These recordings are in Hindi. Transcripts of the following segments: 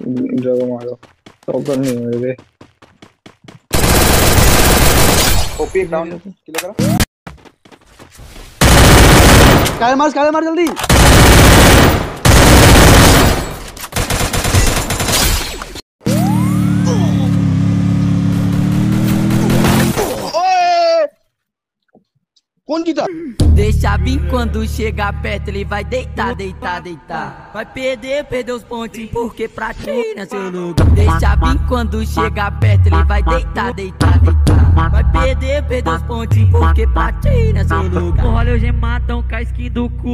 जगह मारो तो करनी है मेरे ओपी डाउन किल करो। काले मार जल्दी। कौन जीता? Deixa vir quando chegar perto ele vai deitar, deitar, deitar. Vai perder os pontinhos porque pra ti não é seu lugar. Deixa vir quando chegar perto ele vai deitar, deitar, deitar. Vai perder os pontinhos porque pra ti não é seu lugar. Olha hoje matam casquinho do cu.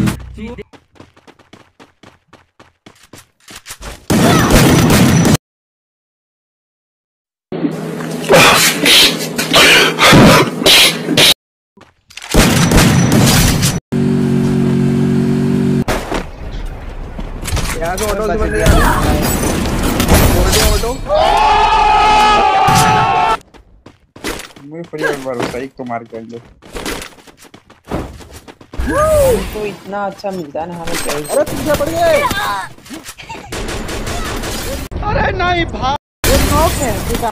यहाँ से ऑटो से बंदे जा रहे हैं। ऑटो मुझे फ्री एक बार होता है, एक तो मार के आएंगे। तो इतना अच्छा मिलता है ना हमें। अरे पीछे पड़ गए। अरे नहीं भाग। ये नॉक है ठीक है।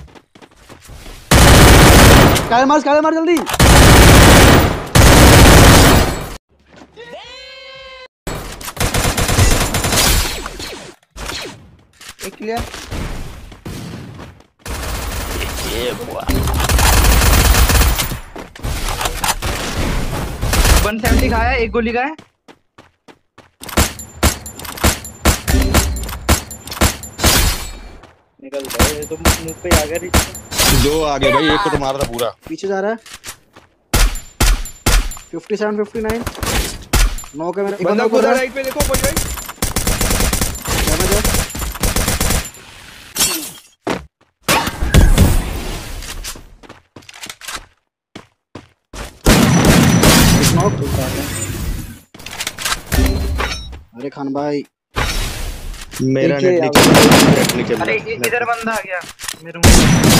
काले मार जल्दी। एक क्लियर। ये बुआ 170 खाया, एक गोली का है। निकल गए तो मुंह पे आ गए। दो आ गए भाई, एक को तो मारा था पूरा। पीछे जा रहा है 57 59 नॉक है मेरा। बंदा को राइट पे देखो कोई भाई। अरे खान भाई मेरा नेट नहीं चल रहा। अरे इधर बंदा आ गया मेरे मुंह।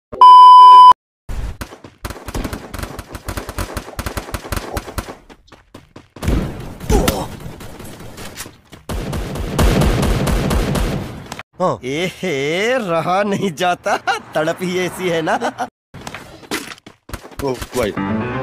एहे रहा नहीं जाता, तड़प ही ऐसी है ना। ओ भाई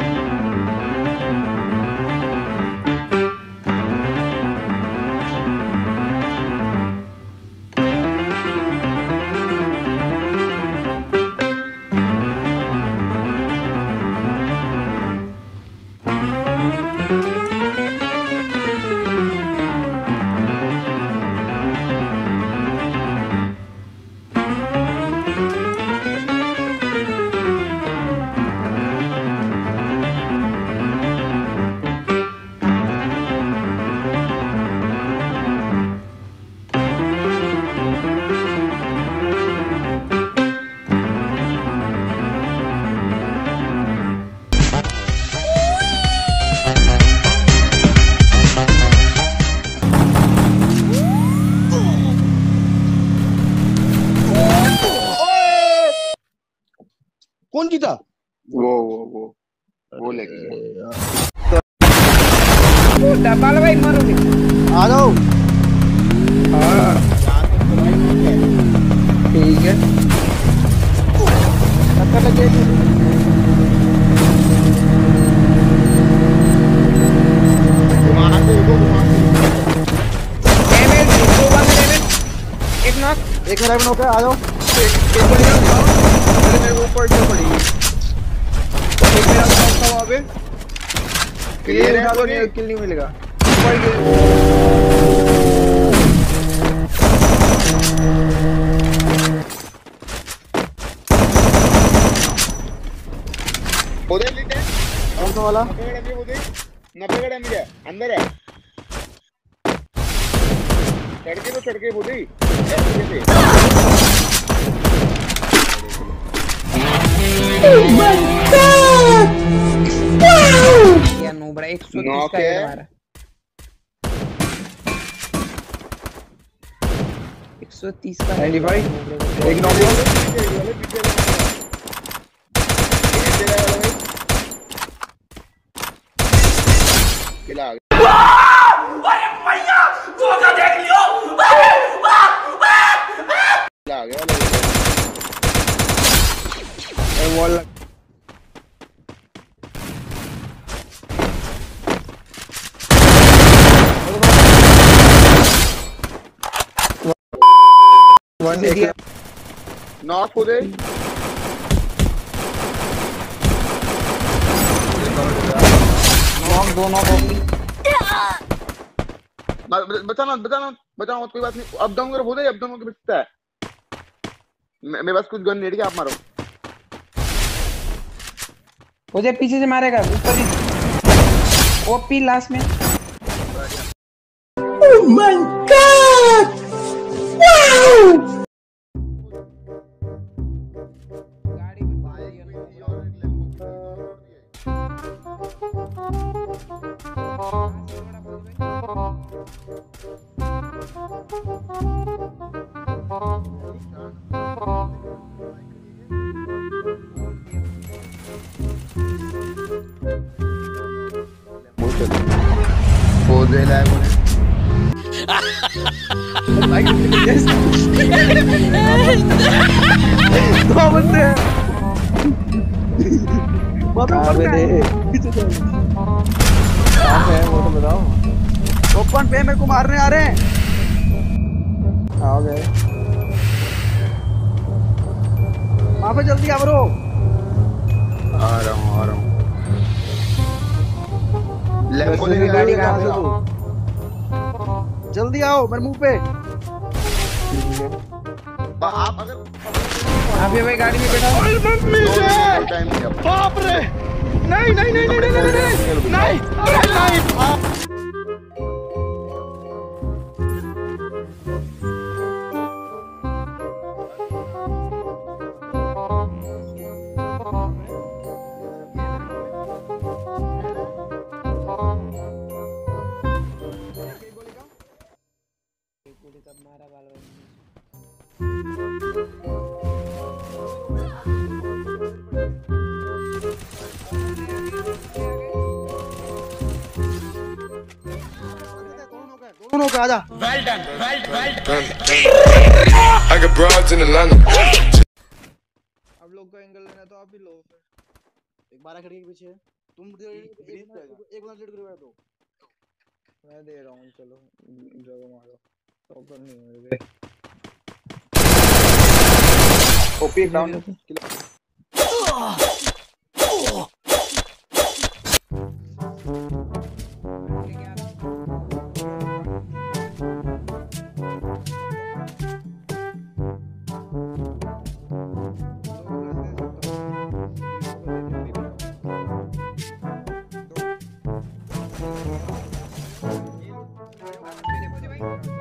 कौन जीता? वो लेके डबल भाई मारोगे। आ जाओ। हाँ ठीक है। टक्कर लगे। एक नॉक, एक मेरा भी नॉक है। आ जाओ। मेरे को ऊपर से पड़ी। एक मेरा नॉक था वहाँ पे। क्लियर है तो नहीं, किल नहीं मिलेगा। ऊपर उधर लीड है। कौन सा वाला? 90 का डैमेज है, अंदर है। चढ़ के बुद्धि या नोबरा 130 का है हमारा। 130 का 95 एक नॉक किला। अरे भैया तो देख लियो। वॉल लग वन एक नॉक हो गए। नॉक दो नॉक होगी। बचाना बचाना बचाना मत, कोई बात नहीं। अप डाउन कर हो जाए, अप डाउन होकर बचता है। मेरे पास कुछ गन नहीं है, आप मारो। मुझे पीछे से मारेगा ऊपर ही। ओपी लास्ट में। Oh my god wow. गाड़ी में हो दे लाए बोले। दो बंदे हैं। बताओ दे कहां है वो तो बताओ। ओपन पे मेरे को मारने आ रहे हैं। आ गए। वहां पे जल्दी आ ब्रो। आ रहा हूँ। लेम्बो वैसे लेके भी गाड़ी कहां कहां से से? तू? जल्दी आओ मेरे मुंह पे। आप अगर अभी भाई गाड़ी में बैठा हूँ। टाइम नहीं है। बाप रे। नहीं नहीं नहीं नहीं नहीं नहीं नहीं नहीं। मारा बाल दोनों पे आजा। I got broads in Atlanta. अब लोग का एंगल लेना तो आप ही लो। एक 12 खड़ी के पीछे तुम एक बंदा लेट कर दो। मैं दे रहा हूँ, चलो जगह मारो। तो कर नहीं मेरे ओपी डाउन। भाई